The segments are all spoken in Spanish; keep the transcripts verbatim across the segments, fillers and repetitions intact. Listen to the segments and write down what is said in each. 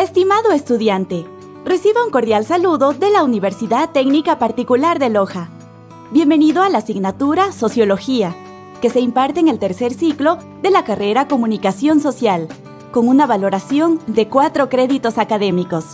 Estimado estudiante, reciba un cordial saludo de la Universidad Técnica Particular de Loja. Bienvenido a la asignatura Sociología, que se imparte en el tercer ciclo de la carrera Comunicación Social, con una valoración de cuatro créditos académicos.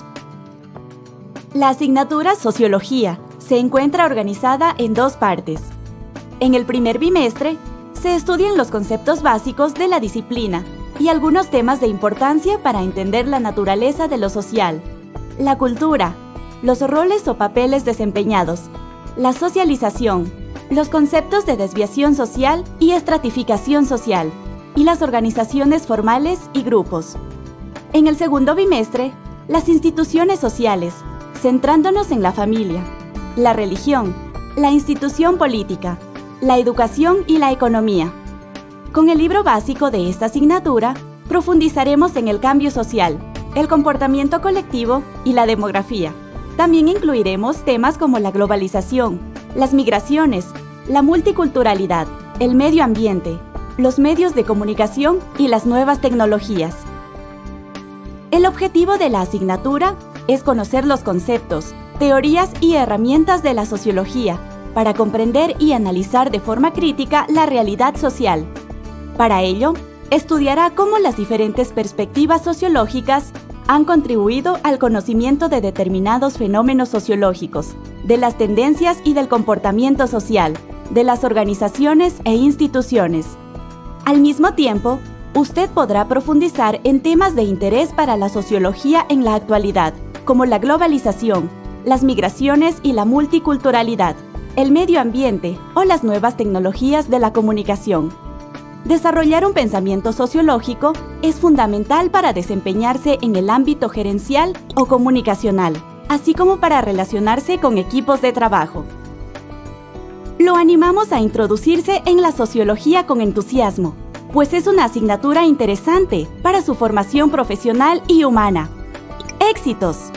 La asignatura Sociología se encuentra organizada en dos partes. En el primer bimestre, se estudian los conceptos básicos de la disciplina y algunos temas de importancia para entender la naturaleza de lo social, la cultura, los roles o papeles desempeñados, la socialización, los conceptos de desviación social y estratificación social, y las organizaciones formales y grupos. En el segundo bimestre, las instituciones sociales, centrándonos en la familia, la religión, la institución política, la educación y la economía. Con el libro básico de esta asignatura, profundizaremos en el cambio social, el comportamiento colectivo y la demografía. También incluiremos temas como la globalización, las migraciones, la multiculturalidad, el medio ambiente, los medios de comunicación y las nuevas tecnologías. El objetivo de la asignatura es conocer los conceptos, teorías y herramientas de la sociología para comprender y analizar de forma crítica la realidad social. Para ello, estudiará cómo las diferentes perspectivas sociológicas han contribuido al conocimiento de determinados fenómenos sociológicos, de las tendencias y del comportamiento social, de las organizaciones e instituciones. Al mismo tiempo, usted podrá profundizar en temas de interés para la sociología en la actualidad, como la globalización, las migraciones y la multiculturalidad, el medio ambiente o las nuevas tecnologías de la comunicación. Desarrollar un pensamiento sociológico es fundamental para desempeñarse en el ámbito gerencial o comunicacional, así como para relacionarse con equipos de trabajo. Lo animamos a introducirse en la sociología con entusiasmo, pues es una asignatura interesante para su formación profesional y humana. ¡Éxitos!